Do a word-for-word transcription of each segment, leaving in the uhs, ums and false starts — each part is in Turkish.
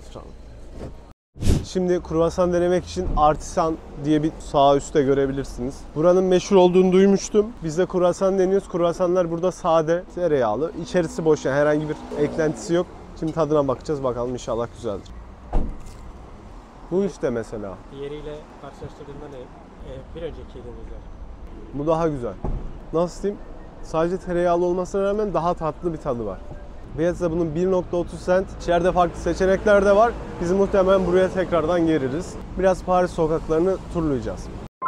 oturalım. Şimdi kruvasan denemek için Artisan diye bir sağ üstte görebilirsiniz. Buranın meşhur olduğunu duymuştum. Biz de kruvasan deniyoruz. Kruvasanlar burada sade, tereyağlı. İçerisi boş, yani herhangi bir eklentisi yok. Şimdi tadına bakacağız, bakalım inşallah güzeldir. Bu işte mesela. Diğeriyle karşılaştırdığında ne? Ee, bir önceki yediğimizler. Bu daha güzel. Nasıl diyeyim? Sadece tereyağlı olmasına rağmen daha tatlı bir tadı var. Fiyatı da bunun bir nokta otuz sent. İçeride farklı seçenekler de var. Biz muhtemelen buraya tekrardan geliriz. Biraz Paris sokaklarını turlayacağız.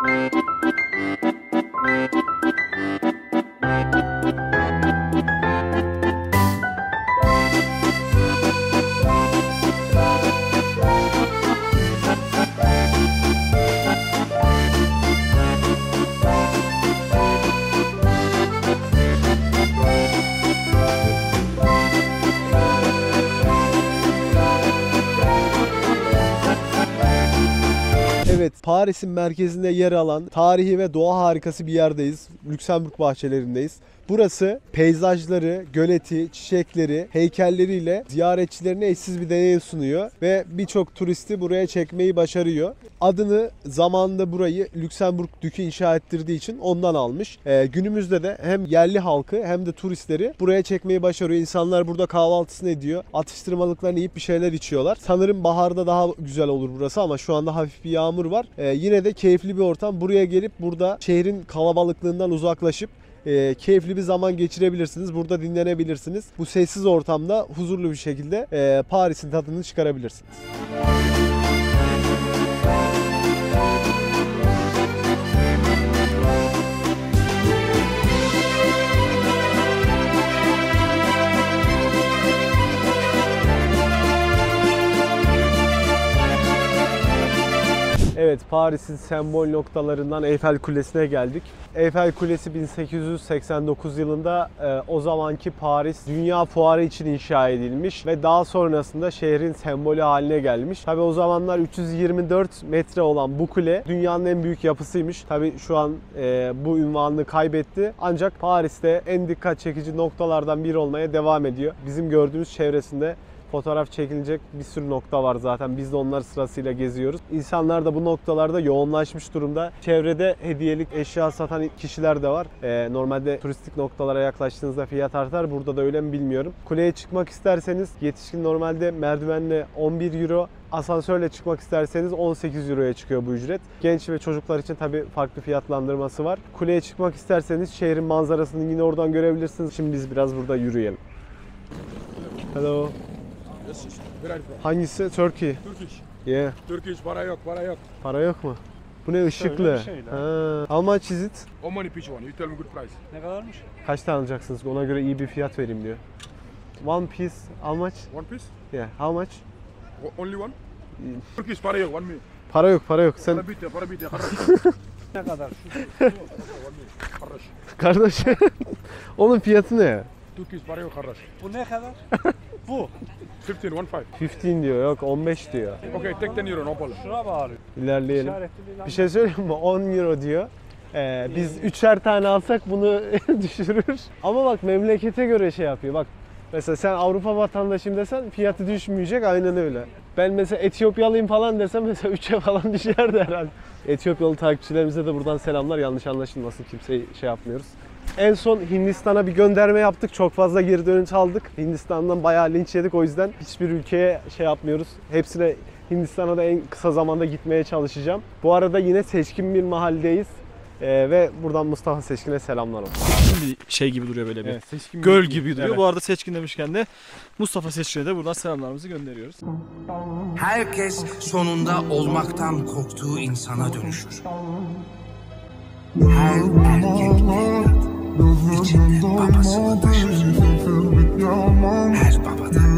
Evet, Paris'in merkezinde yer alan tarihi ve doğa harikası bir yerdeyiz. Lüksemburg bahçelerindeyiz. Burası peyzajları, göleti, çiçekleri, heykelleriyle ziyaretçilerine eşsiz bir deneyim sunuyor ve birçok turisti buraya çekmeyi başarıyor. Adını zamanında burayı Lüksemburg Dükü inşa ettirdiği için ondan almış. Ee, günümüzde de hem yerli halkı hem de turistleri buraya çekmeyi başarıyor. İnsanlar burada kahvaltısını ediyor, atıştırmalıklarını yiyip bir şeyler içiyorlar. Sanırım baharda daha güzel olur burası ama şu anda hafif bir yağmur var. Ee, yine de keyifli bir ortam. Buraya gelip burada şehrin kalabalıklığından uzaklaşıp E, keyifli bir zaman geçirebilirsiniz. Burada dinlenebilirsiniz. Bu sessiz ortamda huzurlu bir şekilde e, Paris'in tadını çıkarabilirsiniz. Evet, Paris'in sembol noktalarından Eyfel Kulesi'ne geldik. Eyfel Kulesi bin sekiz yüz seksen dokuz yılında e, o zamanki Paris Dünya Fuarı için inşa edilmiş ve daha sonrasında şehrin sembolü haline gelmiş. Tabi o zamanlar üç yüz yirmi dört metre olan bu kule dünyanın en büyük yapısıymış. Tabi şu an e, bu ünvanını kaybetti. Ancak Paris'te en dikkat çekici noktalardan biri olmaya devam ediyor. Bizim gördüğümüz çevresinde fotoğraf çekilecek bir sürü nokta var zaten. Biz de onlar sırasıyla geziyoruz. İnsanlar da bu noktalarda yoğunlaşmış durumda. Çevrede hediyelik eşya satan kişiler de var. Ee, normalde turistik noktalara yaklaştığınızda fiyat artar. Burada da öyle mi bilmiyorum. Kuleye çıkmak isterseniz yetişkin normalde merdivenle on bir euro, asansörle çıkmak isterseniz on sekiz euroya çıkıyor bu ücret. Genç ve çocuklar için tabii farklı fiyatlandırması var. Kuleye çıkmak isterseniz şehrin manzarasını yine oradan görebilirsiniz. Şimdi biz biraz burada yürüyelim. Hello. Hangisi? Turkey. Turkish. Yeah. Turkish para yok, para yok. Para yok mu? Bu ne ışıklı? Şey ha. How much is it? How many piece one? You tell me good price. Ne kadarmış? Kaç tane alacaksınız? Ona göre iyi bir fiyat vereyim diyor. One piece, how much? One piece? Yeah, how much? O- only one? Turkish para yok, one me. Para yok, para yok. Sen Para bitti, para bitti. Ne kadar? kardeş. Onun fiyatı ne? Turkish para yok kardeş. Bu ne kadar? Bu. fifteen, one five. on beş diyor, yok on beş diyor. Okay, take ten euro, no problem. Şuna bağırıyor. İlerleyelim. İşaretli lan. Bir şey söyleyeyim mi? on euro diyor. Ee, biz üçer tane alsak bunu düşürür. Ama bak memlekete göre şey yapıyor. Bak mesela sen Avrupa vatandaşıyım desen fiyatı düşmeyecek, aynen öyle. Ben mesela Etiyopyalıyım falan desem mesela üçe falan düşerdi herhalde. Etiyopyalı takipçilerimize de buradan selamlar. Yanlış anlaşılmasın, kimseyi şey yapmıyoruz. En son Hindistan'a bir gönderme yaptık. Çok fazla geri dönüş aldık. Hindistan'dan bayağı linç yedik. O yüzden hiçbir ülkeye şey yapmıyoruz. Hepsine, Hindistan'a da en kısa zamanda gitmeye çalışacağım. Bu arada yine seçkin bir mahalledeyiz. Ee, ve buradan Mustafa Seçkin'e selamlar olsun. Şimdi şey gibi duruyor böyle bir. Evet, Seçkin Göl bir- gibi duruyor. Evet. Bu arada Seçkin demişken de Mustafa Seçkin'e de buradan selamlarımızı gönderiyoruz. Herkes sonunda olmaktan korktuğu insana dönüşür. Her erkek evlat içinde babasını taşır. Her baba da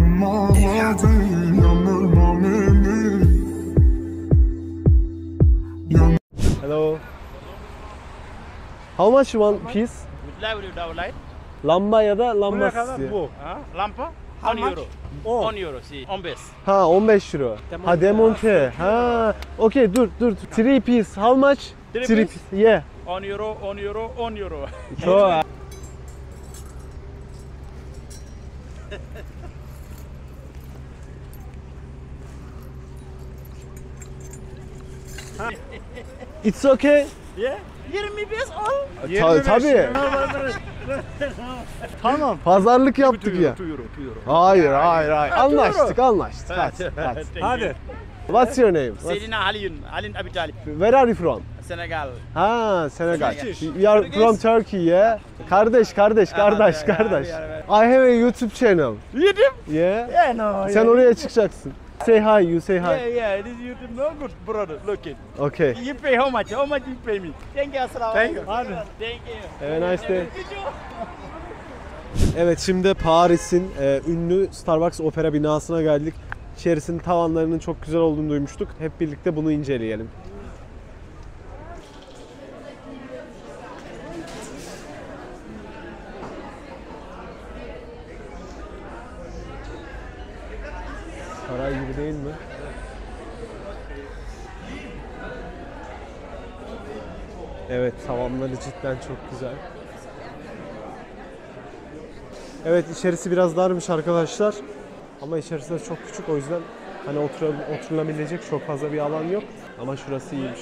evladı. Hello. How much one piece? Lamba ya da lamba istiyor. Bu. Lampa How on much? euro. On. on euro, si. on base. Ha on beş euro. Ha demonte. Ha. Okay, dur dur. Three piece. How much? Three Three piece? piece. Yeah. on euro, on euro, on euro. So, It's okay. Yeah. yirmi beş al. Ta- tabii. Tamam. Pazarlık yaptık ya. two euro, two euro. Hayır, hayır, hayır. Anlaştık, anlaştık. Hadi, hadi. Hadi. What's your name? What's... Seydina Ali'nin, Ali'nin Abi Talib. Where are you from? Senegal. Ha, Senegal. Turkish. We are from Turkey, yeah. Kardeş, kardeş, kardeş, yeah, kardeş. yeah, yeah, I have a YouTube channel. YouTube? Yeah. Yeah, no. Sen oraya çıkacaksın. Say hi, you say Yeah, hi. yeah, this YouTube no good, brother. Look it. Okay. You pay how much? How much you pay me? Thank you, assalamu Thank you. alaikum. Thank you. Have a nice day. Evet, şimdi Paris'in e, ünlü Starbucks opera binasına geldik. İçerisinin tavanlarının çok güzel olduğunu duymuştuk. Hep birlikte bunu inceleyelim. Saray gibi değil mi? Evet, tavanları cidden çok güzel. Evet, içerisi biraz darmış arkadaşlar. Ama içerisi de çok küçük, o yüzden hani otur oturulabilecek çok fazla bir alan yok. Ama şurası iyiymiş.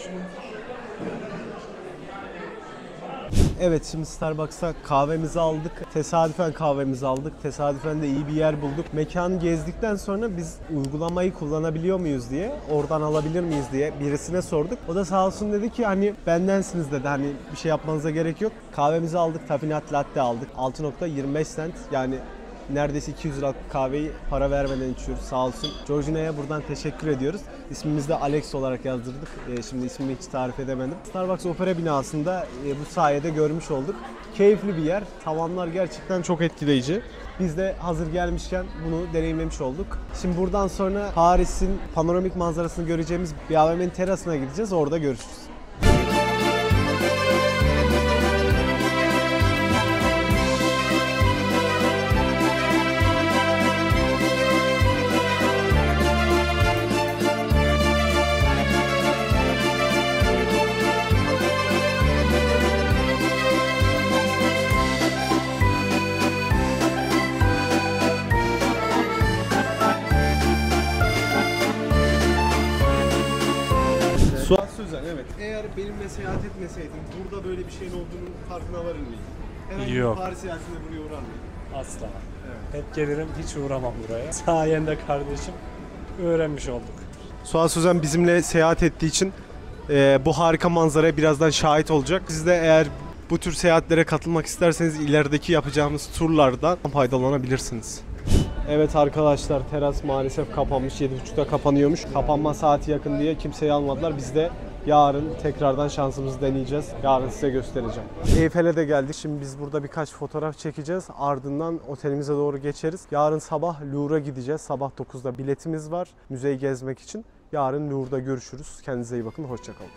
Evet, şimdi Starbucks'a kahvemizi aldık. Tesadüfen kahvemizi aldık. Tesadüfen de iyi bir yer bulduk. Mekanı gezdikten sonra biz uygulamayı kullanabiliyor muyuz diye, oradan alabilir miyiz diye birisine sorduk. O da sağ olsun dedi ki hani bendensiniz dedi. Hani bir şey yapmanıza gerek yok. Kahvemizi aldık. Tafinat latte aldık. altı nokta yirmi beş cent. Yani neredeyse iki yüz liralık kahveyi para vermeden içiyoruz, sağ olsun. Georgina'ya buradan teşekkür ediyoruz. İsmimizi de Alex olarak yazdırdık. Ee, şimdi ismini hiç tarif edemedim. Starbucks Opera binasında e, bu sayede görmüş olduk. Keyifli bir yer. Tavanlar gerçekten çok etkileyici. Biz de hazır gelmişken bunu deneyimlemiş olduk. Şimdi buradan sonra Paris'in panoramik manzarasını göreceğimiz bir A V M'nin terasına gideceğiz. Orada görüşürüz. Suat Sözen, evet. Eğer benimle seyahat etmeseydim burada böyle bir şeyin olduğunun farkına varır mıydın? Herhangi Yok. bir Paris seyahatinde buraya uğrar mıydın? Asla. Hep gelirim, hiç uğramam buraya. Sayende kardeşim öğrenmiş olduk. Suat Sözen bizimle seyahat ettiği için e, bu harika manzaraya birazdan şahit olacak. Siz de eğer bu tür seyahatlere katılmak isterseniz ilerideki yapacağımız turlardan faydalanabilirsiniz. Evet arkadaşlar, teras maalesef kapanmış. yedi buçukta kapanıyormuş. Kapanma saati yakın diye kimseyi almadılar. Biz de yarın tekrardan şansımızı deneyeceğiz. Yarın size göstereceğim. Eyfel'e de geldik. Şimdi biz burada birkaç fotoğraf çekeceğiz. Ardından otelimize doğru geçeriz. Yarın sabah Louvre'a gideceğiz. Sabah dokuzda biletimiz var müzeyi gezmek için. Yarın Louvre'da görüşürüz. Kendinize iyi bakın. Hoşça kalın.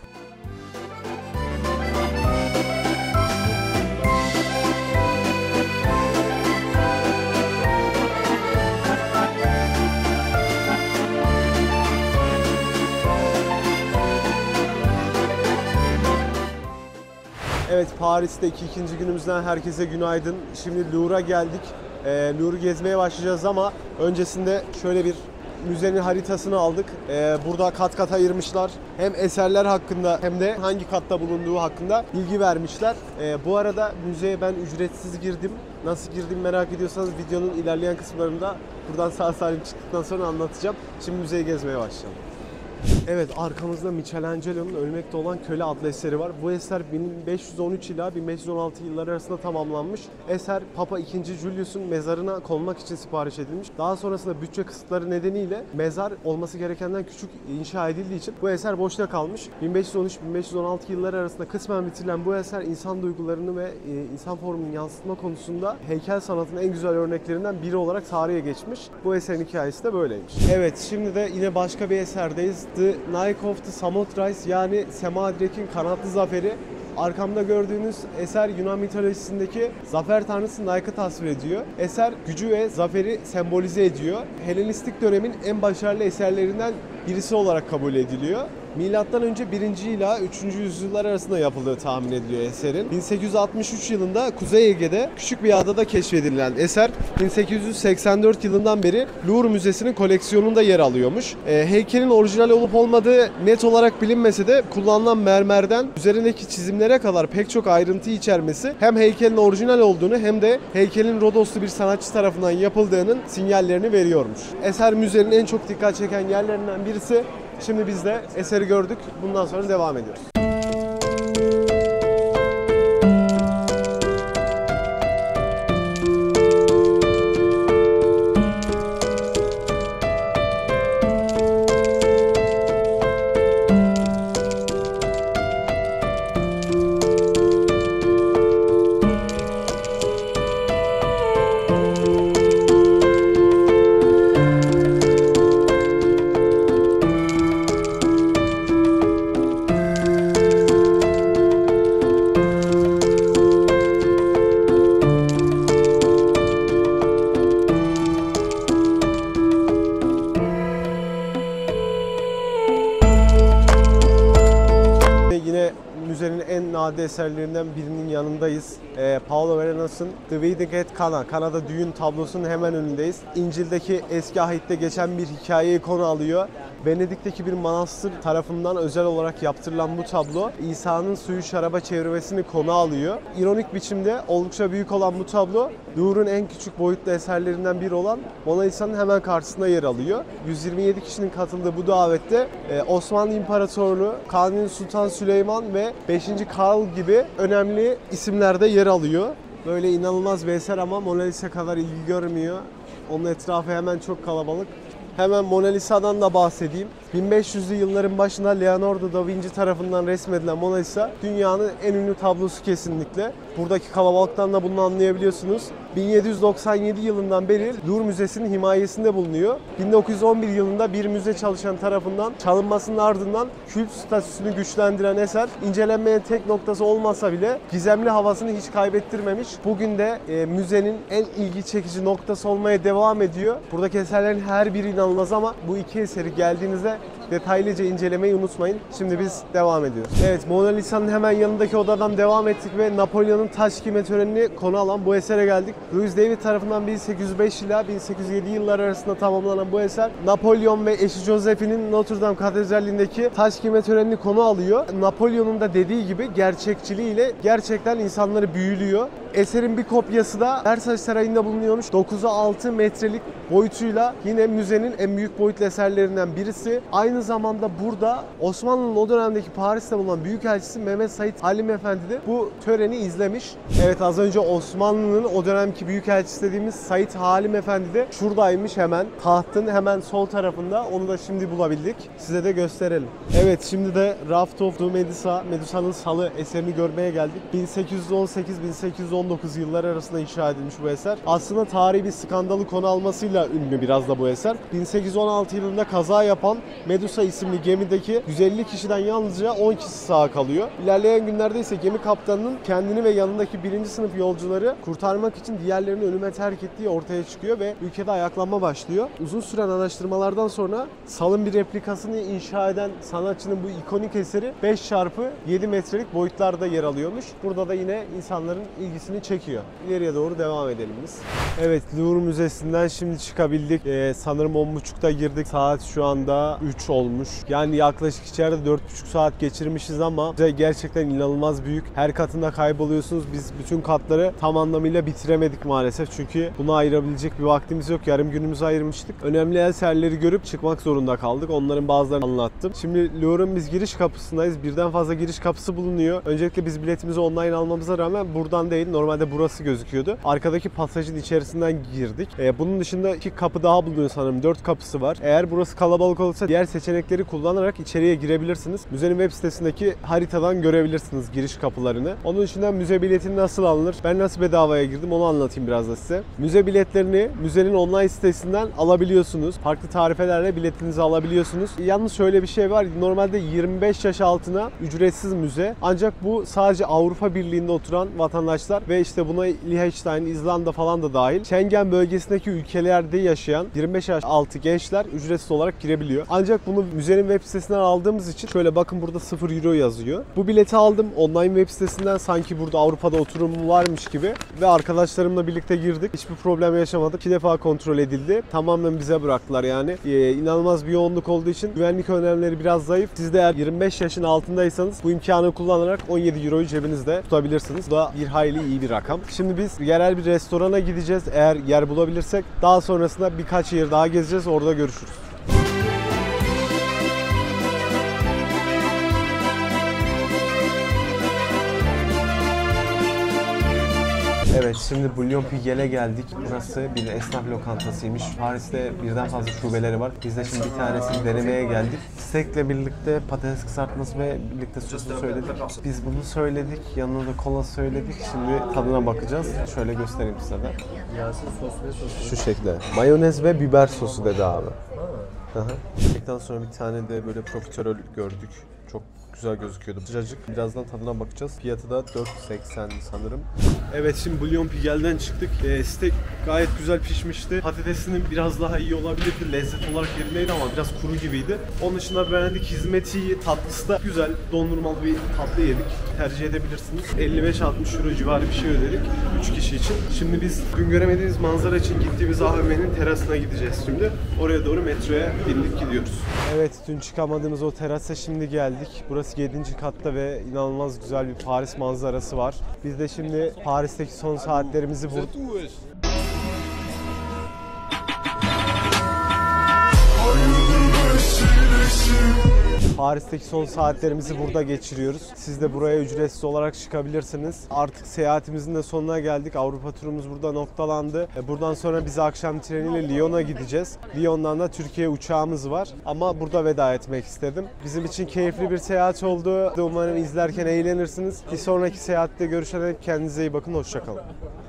Evet, Paris'teki ikinci günümüzden herkese günaydın. Şimdi Louvre'a geldik. E, Louvre'u gezmeye başlayacağız ama öncesinde şöyle bir müzenin haritasını aldık. E, burada kat kat ayırmışlar. Hem eserler hakkında hem de hangi katta bulunduğu hakkında bilgi vermişler. E, bu arada müzeye ben ücretsiz girdim. Nasıl girdim merak ediyorsanız videonun ilerleyen kısımlarında buradan sağ salim çıktıktan sonra anlatacağım. Şimdi müzeyi gezmeye başlayalım. Evet, arkamızda Michelangelo'nun Ölmekte Olan Köle adlı eseri var. Bu eser bin beş yüz on üç ila bin beş yüz on altı yılları arasında tamamlanmış. Eser Papa ikinci. Julius'un mezarına konmak için sipariş edilmiş. Daha sonrasında bütçe kısıtları nedeniyle mezar olması gerekenden küçük inşa edildiği için bu eser boşta kalmış. bin beş yüz on üç bin beş yüz on altı yılları arasında kısmen bitirilen bu eser insan duygularını ve insan formunu yansıtma konusunda heykel sanatının en güzel örneklerinden biri olarak tarihe geçmiş. Bu eserin hikayesi de böyleymiş. Evet, şimdi de yine başka bir eserdeyiz. The Nike of the Samothrace, yani Semadrek'in kanatlı zaferi. Arkamda gördüğünüz eser Yunan mitolojisindeki zafer tanrısı Nike'ı tasvir ediyor. Eser gücü ve zaferi sembolize ediyor. Helenistik dönemin en başarılı eserlerinden birisi olarak kabul ediliyor. Milattan önce birinci ila üçüncü yüzyıllar arasında yapıldığı tahmin ediliyor eserin. bin sekiz yüz altmış üç yılında Kuzey Ege'de küçük bir adada keşfedilen eser bin sekiz yüz seksen dört yılından beri Louvre Müzesi'nin koleksiyonunda yer alıyormuş. E, heykelin orijinal olup olmadığı net olarak bilinmese de kullanılan mermerden üzerindeki çizimlere kadar pek çok ayrıntı içermesi hem heykelin orijinal olduğunu hem de heykelin Rodoslu bir sanatçı tarafından yapıldığının sinyallerini veriyormuş. Eser müzenin en çok dikkat çeken yerlerinden birisi. Şimdi biz de eseri gördük. Bundan sonra devam ediyoruz. Müzenin en nadide eserlerinden birinin yanındayız. Ee, Paulo Veronas'ın The Wedding at Cana, Kana'da düğün tablosunun hemen önündeyiz. İncil'deki eski ahitte geçen bir hikayeyi konu alıyor. Venedik'teki bir manastır tarafından özel olarak yaptırılan bu tablo İsa'nın suyu şaraba çevirmesini konu alıyor. İronik biçimde oldukça büyük olan bu tablo Louvre'un en küçük boyutlu eserlerinden biri olan Mona Lisa'nın hemen karşısında yer alıyor. yüz yirmi yedi kişinin katıldığı bu davette Osmanlı İmparatorluğu, Kanuni Sultan Süleyman ve beşinci Karl gibi önemli isimler de yer alıyor. Böyle inanılmaz bir eser ama Mona Lisa kadar ilgi görmüyor. Onun etrafı hemen çok kalabalık. Hemen Mona Lisa'dan da bahsedeyim. bin beş yüzlü yılların başında Leonardo da Vinci tarafından resmedilen Mona Lisa dünyanın en ünlü tablosu kesinlikle. Buradaki kalabalıktan da bunu anlayabiliyorsunuz. bin yedi yüz doksan yedi yılından beri Louvre Müzesi'nin himayesinde bulunuyor. bin dokuz yüz on bir yılında bir müze çalışan tarafından çalınmasının ardından kült statüsünü güçlendiren eser incelenmeyen tek noktası olmasa bile gizemli havasını hiç kaybettirmemiş. Bugün de e, müzenin en ilgi çekici noktası olmaya devam ediyor. Buradaki eserlerin her biri inanılmaz ama bu iki eseri geldiğinizde detaylıca incelemeyi unutmayın. Şimdi biz devam ediyoruz. Evet, Mona Lisa'nın hemen yanındaki odadan devam ettik ve Napolyon'un taş giyme törenini konu alan bu esere geldik. Louis David tarafından bin sekiz yüz beş ila bin sekiz yüz yedi yılları arasında tamamlanan bu eser Napolyon ve eşi Josephine'in Notre Dame Katedrali'ndeki taş giyme törenini konu alıyor. Napolyon'un da dediği gibi gerçekçiliğiyle gerçekten insanları büyülüyor. Eserin bir kopyası da Versailles Sarayı'nda bulunuyormuş. dokuza altı metrelik boyutuyla yine müzenin en büyük boyutlu eserlerinden birisi. Aynı zamanda burada Osmanlı'nın o dönemdeki Paris'te bulunan Büyükelçisi Mehmet Said Halim Efendi de bu töreni izlemiş. Evet, az önce Osmanlı'nın o dönemki Büyükelçisi dediğimiz Said Halim Efendi de şuradaymış hemen. Tahtın hemen sol tarafında. Onu da şimdi bulabildik. Size de gösterelim. Evet, şimdi de Raft of the Medusa, Medusa'nın Salı eserini görmeye geldik. bin sekiz yüz on sekiz bin sekiz yüz on dokuz yılları arasında inşa edilmiş bu eser. Aslında tarihi bir skandalı konu almasıyla ünlü biraz da bu eser. bin sekiz yüz on altı yılında kaza yapan Medusa isimli gemideki yüz elli kişiden yalnızca on kişi sağ kalıyor. İlerleyen günlerde ise gemi kaptanının kendini ve yanındaki birinci sınıf yolcuları kurtarmak için diğerlerini ölüme terk ettiği ortaya çıkıyor ve ülkede ayaklanma başlıyor. Uzun süren araştırmalardan sonra salın bir replikasını inşa eden sanatçının bu ikonik eseri beş çarpı yedi metrelik boyutlarda yer alıyormuş. Burada da yine insanların ilgisini çekiyor. İleriye doğru devam edelim biz. Evet, Louvre Müzesi'nden şimdi çıkabildik. Ee, sanırım on buçukta girdik. Saat şu anda üç olmuş. Yani yaklaşık içeride dört buçuk saat geçirmişiz ama gerçekten inanılmaz büyük. Her katında kayboluyorsunuz. Biz bütün katları tam anlamıyla bitiremedik maalesef. Çünkü buna ayırabilecek bir vaktimiz yok. Yarım günümüzü ayırmıştık. Önemli eserleri görüp çıkmak zorunda kaldık. Onların bazılarını anlattım. Şimdi Louvre'un biz giriş kapısındayız. Birden fazla giriş kapısı bulunuyor. Öncelikle biz biletimizi online almamıza rağmen buradan değil, normalde burası gözüküyordu. Arkadaki pasajın içerisinden girdik. Ee, bunun dışında iki kapı daha bulunuyor sanırım. Dört kapısı var. Eğer burası kalabalık olursa diğer seçenekleri kullanarak içeriye girebilirsiniz. Müzenin web sitesindeki haritadan görebilirsiniz giriş kapılarını. Onun dışında müze bileti nasıl alınır? Ben nasıl bedavaya girdim onu anlatayım biraz da size. Müze biletlerini müzenin online sitesinden alabiliyorsunuz. Farklı tarifelerle biletinizi alabiliyorsunuz. Yalnız şöyle bir şey var. Normalde yirmi beş yaş altına ücretsiz müze. Ancak bu sadece Avrupa Birliği'nde oturan vatandaşlar ve işte buna Liechtenstein, İzlanda falan da dahil. Schengen bölgesindeki ülkelerde yaşayan yirmi beş yaş altı gençler ücretsiz olarak girebiliyor. Ancak bunu müzenin web sitesinden aldığımız için şöyle bakın burada sıfır euro yazıyor. Bu bileti aldım online web sitesinden, sanki burada Avrupa'da oturumum varmış gibi ve arkadaşlarımla birlikte girdik. Hiçbir problem yaşamadık. İki defa kontrol edildi. Tamamen bize bıraktılar yani. Ee, inanılmaz bir yoğunluk olduğu için güvenlik önlemleri biraz zayıf. Siz de eğer yirmi beş yaşın altındaysanız bu imkanı kullanarak on yedi euroyu cebinizde tutabilirsiniz. Bu da bir hayli iyi bir rakam. Şimdi biz yerel bir restorana gideceğiz eğer yer bulabilirsek. Daha sonrasında birkaç yer daha gezeceğiz. Orada görüşürüz. Evet, şimdi Bouillon Pigel'e geldik. Burası bir esnaf lokantasıymış. Paris'te birden fazla şubeleri var. Biz de şimdi bir tanesini denemeye geldik. Steak'le birlikte patates kızartması ve birlikte sosunu söyledik. Biz bunu söyledik. Yanına da kola söyledik. Şimdi tadına bakacağız. Şöyle göstereyim size de. Şu şekilde. Mayonez ve biber sosu dedi abi. Aha. Yedikten sonra bir tane de böyle profiterol gördük. Çok güzel gözüküyordu. Sıcacık. Birazdan tadına bakacağız. Fiyatı da dört seksen sanırım. Evet, şimdi Bouillon Pigel'den çıktık. E, steak gayet güzel pişmişti. Patatesinin biraz daha iyi olabilirdi. Lezzet olarak yerindeydi ama biraz kuru gibiydi. Onun dışında beğendik. Hizmeti iyi. Tatlısı da güzel. Dondurmalı bir tatlı yedik. Tercih edebilirsiniz. elli beş altmış euro civarı bir şey ödedik. üç kişi için. Şimdi biz gün göremediğimiz manzara için gittiğimiz A V M'nin terasına gideceğiz şimdi. Oraya doğru metroya bindik gidiyoruz. Evet, dün çıkamadığımız o terasa şimdi geldik. Burası yedinci katta ve inanılmaz güzel bir Paris manzarası var. Biz de şimdi Paris'teki son saatlerimizi bu Paris'teki son saatlerimizi burada geçiriyoruz. Siz de buraya ücretsiz olarak çıkabilirsiniz. Artık seyahatimizin de sonuna geldik. Avrupa turumuz burada noktalandı. Buradan sonra biz akşam treniyle Lyon'a gideceğiz. Lyon'dan da Türkiye uçağımız var. Ama burada veda etmek istedim. Bizim için keyifli bir seyahat oldu. Umarım izlerken eğlenirsiniz. Bir sonraki seyahatte görüşene dek kendinize iyi bakın. Hoşça kalın.